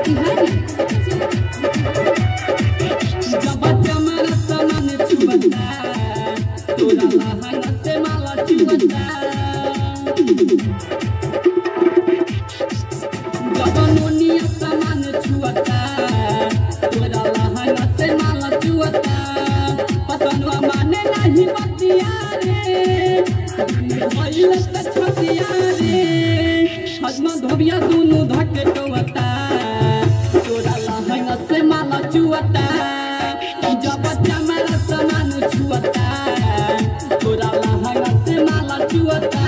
जब चमरा समान छुअता तोरा लहंगा से माला चुअता जब नोनिया समान छुअता तोरा लहंगा से माला चुअता पसंदवा माने नहीं बतिया रे भइल त छतिया रे हजमा धोबिया दुनु धके टोवता तोरा लहंगा से माला चुअता जब चमरा समान छुअता तोरा लहंगा से माला चुअता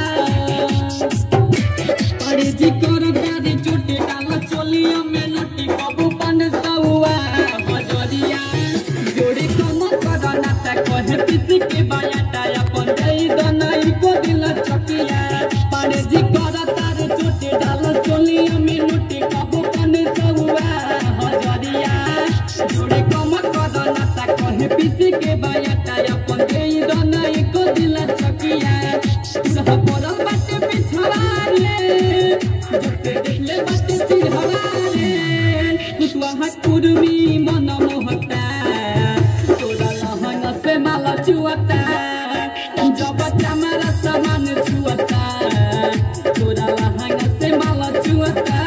अरे जी कर गाड़ी चोटी डाला चोलिया में लुटी कबू पन सौआ हजरिया जोड़ी कम करना त कहे पिस के बायाटा अपन दई दनई को दिल चकिया अरे जी कर तार चोटी डाला चोलिया में लुटी कबू पन सौआ हजरिया जोड़ी कम करना त कहे पिस के बायाटा अपन दई दनई को दिल चकिया तुरह पड़ल बाटे पिछवा रे जते देखले बाटे चिढ़वा रे कुशवाहा कुर्मी मन मोहता तोरा लहंगा से माला चुअता जब चमरा समान छुअता तोरा लहंगा से माला चुअता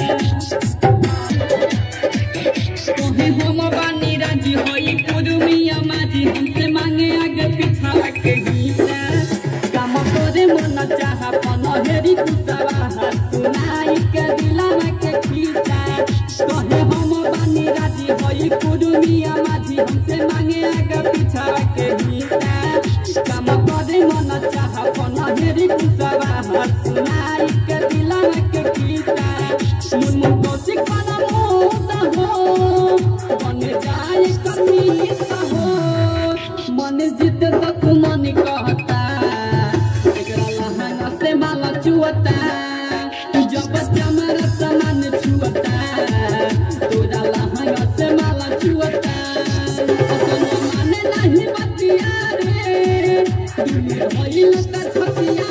तोहे हम बानी राजी होई कुर्मिया माजी हमसे मांगे आगे पिछवा के हिस्सा काम करे मन चाह पनहेरी कुसवा सुनाई के दिलवा के खिस्सा कहे हम बानी राजी होई कुर्मिया माजी हमसे मांगे आगे पिछवा के हिस्सा काम करे मन चाह पनहेरी कुसवा सुनाई के दिलवा के खिस्सा मुनमुन कौशिक बना मोता हो बने जाए कमीता हो मन जित तक मन कहता एकरा लहंगा से माला चुअता जब चमरा समान छुअता तोरा लहंगा से माला चुअता अपना माने नहीं बतिया रे दिल भइल त छतिया